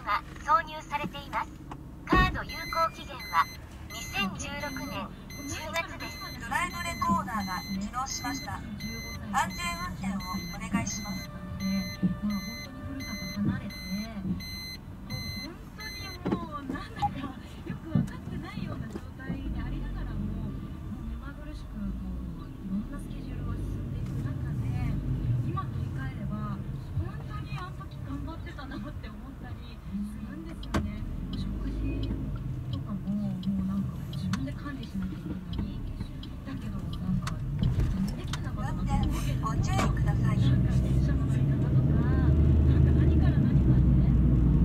が挿入されています。カード有効期限は2016年10月です。 ドライブレコーダーが起動しました。安全運転をお願いします。 まあ本当にふるさと離れて、本当にもうなんだかよく分かってないような状態でありながらも、目まぐるしくこういろんなスケジュールが進んでいく中で、今振り返れば本当にあの時頑張ってたなって思ったりするんですよね。食事とかもなんか自分で管理しなきゃいけない。だけどなんか全然できてなかったなと思うけど。 ご注意ください。 電車の乗り方とか、なんか何から何まで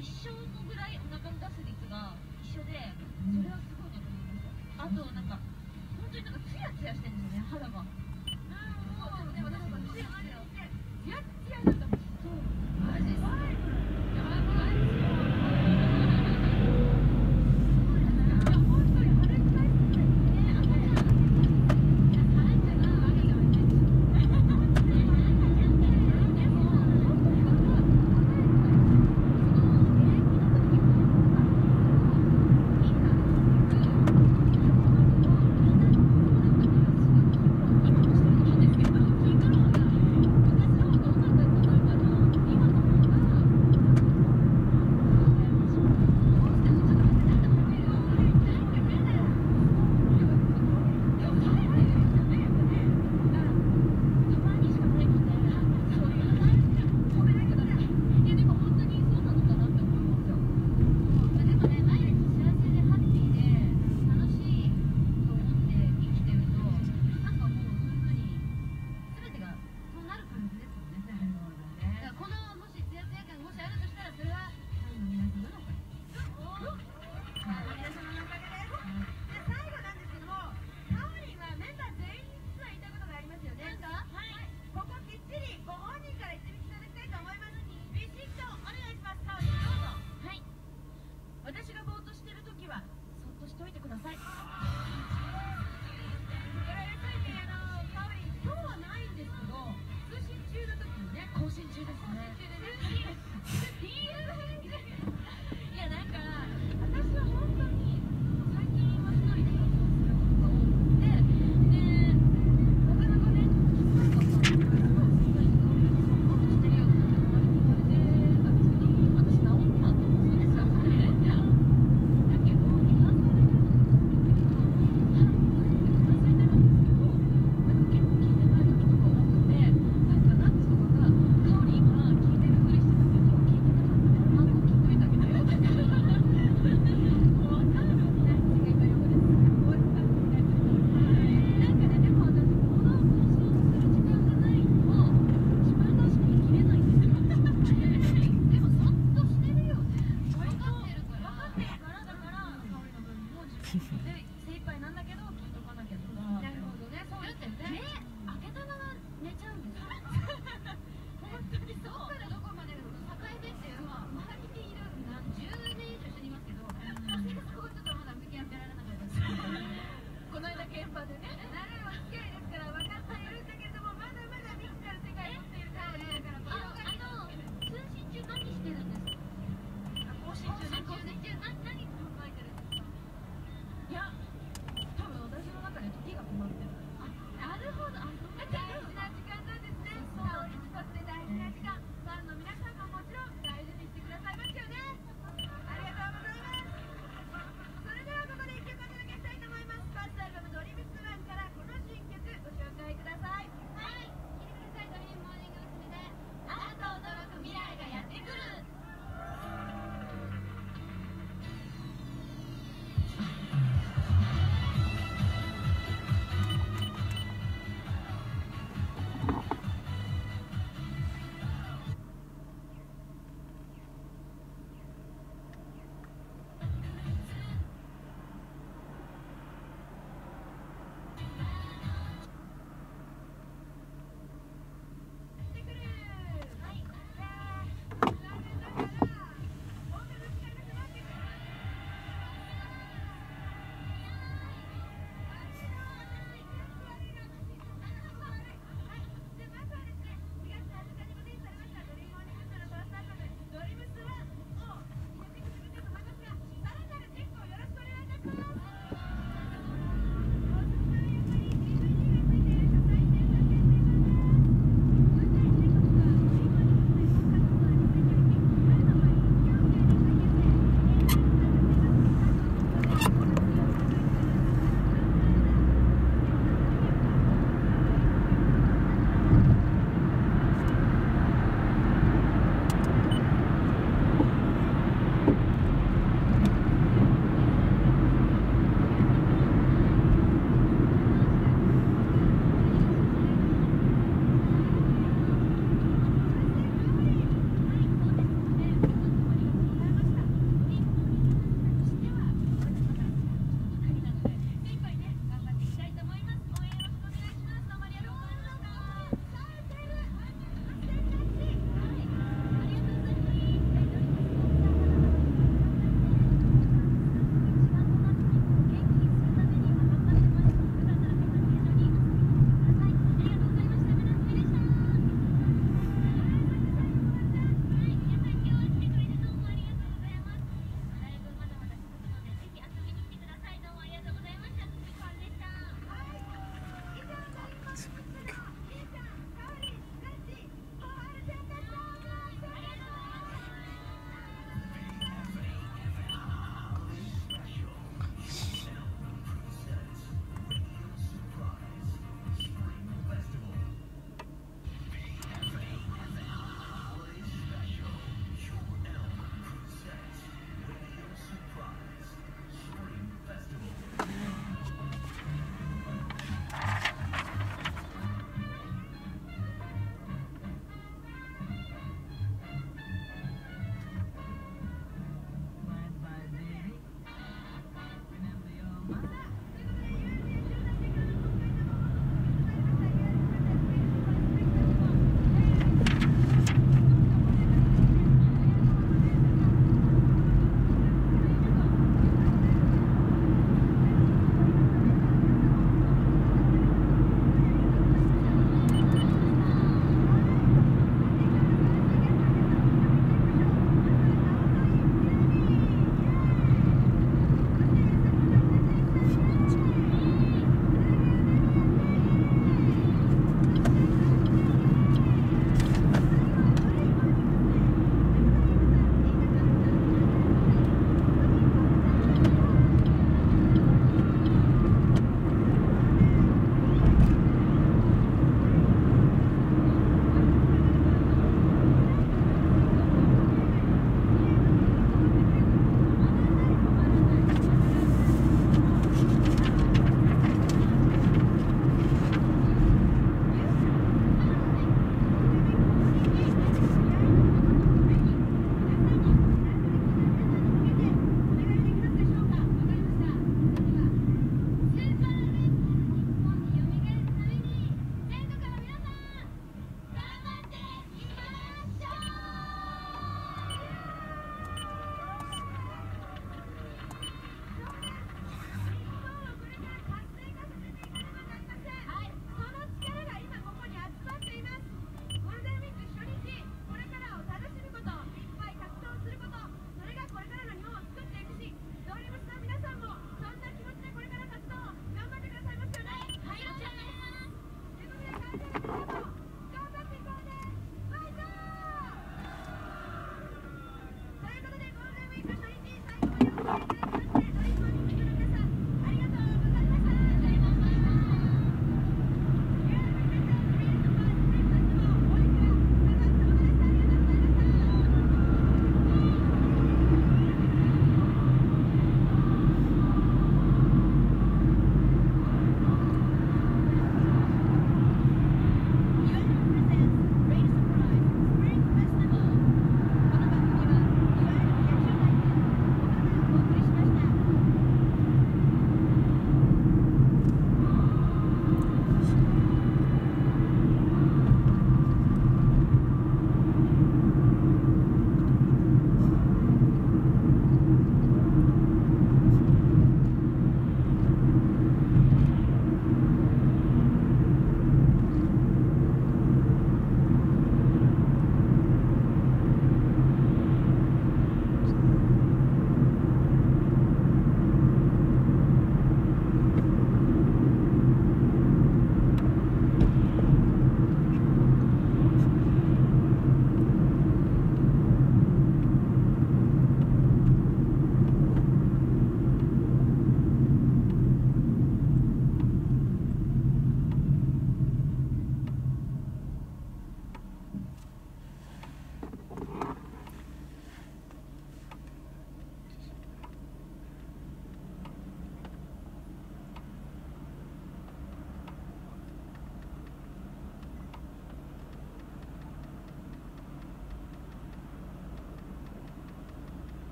一緒のぐらいお腹の出す率が一緒で、それはすごいなと思いました。あとなんか本当になんかツヤツヤしてるんですよね、肌が。でもなんかツヤツヤなんだもん。そうマジです。やばい。本当にあれくらいすごいね。赤ちゃん。いや、サランちゃんが悪いよね。でも本当に若い。今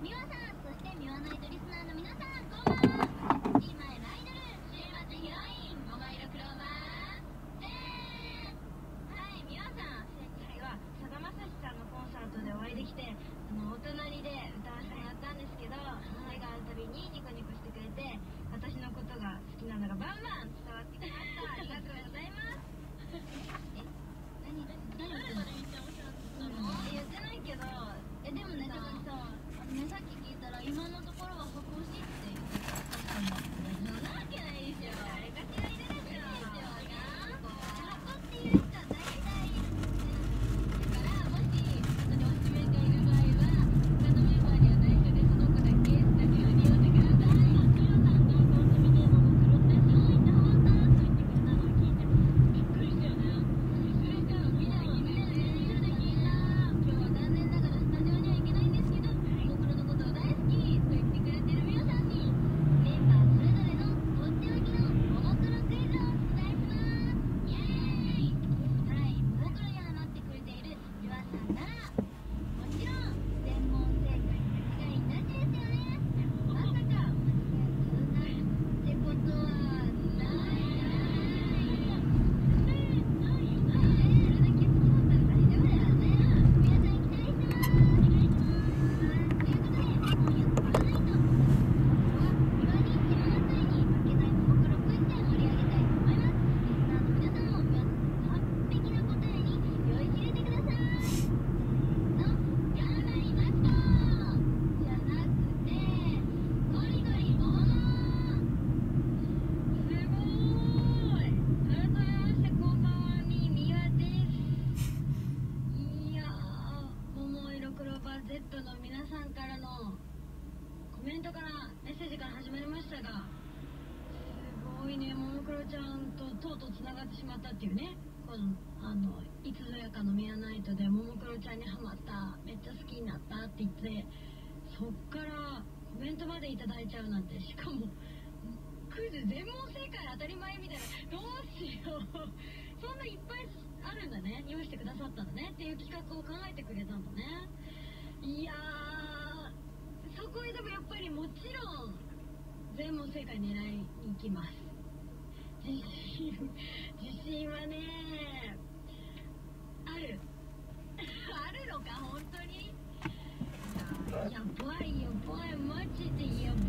美和さん、そして美和ナイトリスナーの皆さん、こんばんは。私今井ライドル週末ヒロイン桃色クローバーでーす。はい、美和さん、前回はさだまさしさんのコンサートでお会いできて、お隣で歌わせてもらったんですけど、目が合うたびにニコニコしてくれて、私のことが好きなのがバンバン伝わってきました。ありがとうございます。何言ってんの？言ってないけど、でもね、さ、さっき聞いたら今のところは箱推しって言ってたんだ。そんなわけないでしょ。誰かしらいるでしょ。箱っていう人は大体いるだから、もし私に推しメンがいる場合は、他のメンバーには内緒でその子だけスタジオに呼んでください。クロさんとコンソメでももクロってそう言って本当と言ってくれたのを聞いてびっくりしたよね。びっくりしたの。みんな聞いた。今日は残念ながらスタジオには行けないんですけど、もクロのことを大好きと言ってくれてる皆さんにメンバーそれぞれのとっておきのももクロクイズを出題します。イエーイ。はい、ももクロにハマってくれているゆあさんならもちろん全問正解間違いなしですよね。まさか間違えちゃうなんてことはない。Z の皆さんからのコメントからメッセージから始まりましたが、すごいね、ももクロちゃんととうとうつながってしまったっていうね。このいつぞやかのミアナイトでももクロちゃんにハマった、めっちゃ好きになったって言って、そっからコメントまでいただいちゃうなんて、しかもクイズ全問正解当たり前みたいな、どうしようそんないっぱいあるんだね、用意してくださったんだねっていう企画を考えてくれたんだね。いやー、そこへでもやっぱりもちろん全問正解狙いに行きます。自信はねあるあるのか本当に。やばいよ、マジでや